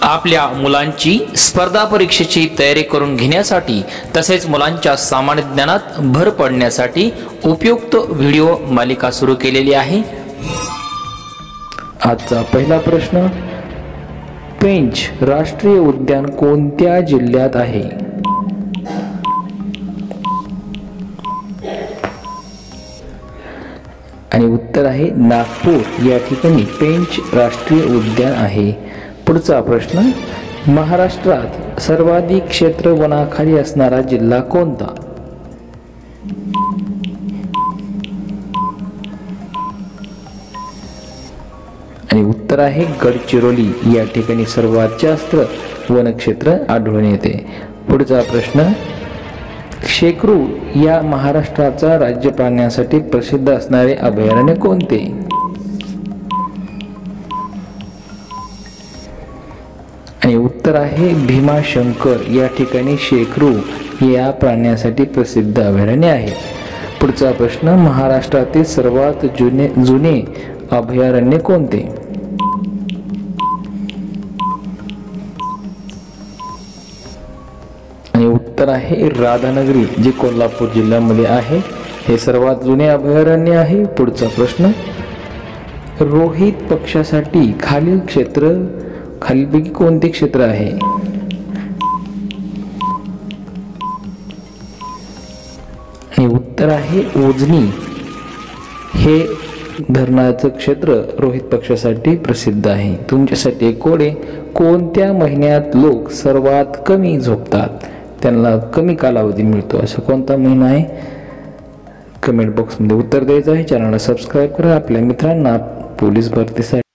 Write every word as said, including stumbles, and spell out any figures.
आपल्या मुलांची स्पर्धा परीक्षेची तयारी करून घेण्यासाठी तसेच मुलांच्या सामान्य ज्ञानात भर पडण्यासाठी उपयुक्त व्हिडिओ मालिका सुरू केलेली आहे। आजचा पहिला प्रश्न, पेंच राष्ट्रीय उद्यान कोणत्या जिल्ह्यात आहे? आणि उत्तर आहे नागपूर या ठिकाणी पेंच राष्ट्रीय उद्यान आहे। पुढचा प्रश्न, महाराष्ट्रात सर्वाधिक क्षेत्र वनाखाली असणारा जिल्हा कोणता? आणि उत्तर आहे गडचिरोली या ठिकाणी सर्वात जास्त वनक्षेत्र आढळून येते। पुढचा प्रश्न, शेकरू या महाराष्ट्राचा राज्य प्राण्यासाठी प्रसिद्ध असणारे अभयारण्य कोणते? आणि उत्तर आहे भीमाशंकर या ठिकाणी शेकरू या प्राण्यासाठी प्रसिद्ध अभयारण्य आहे। पुढचा प्रश्न, महाराष्ट्रातील सर्वात जुने जुने अभयारण्य कोणते? आणि उत्तर आहे राधानगरी जे कोल्हापूर जिल्ह्यामध्ये आहे, हे सर्वात जुने अभयारण्य आहे। पुढचा प्रश्न, रोहित पक्षासाठी खालील क्षेत्र खालीलपैकी कोणते क्षेत्र आहे? आणि उत्तर आहे उजनी हे धरणाचं क्षेत्र रोहित पक्षासाठी प्रसिद्ध आहे। तुमच्यासाठी एक कोडे, कोणत्या महिन्यात लोक सर्वात कमी झोपतात, त्यांना कमी कालावधी मिळतो, असा कोणता महिना आहे? कमेंट बॉक्समध्ये उत्तर द्यायचं आहे। चॅनलला सबस्क्राईब करा। आपल्या मित्रांना पोलीस भरतीसाठी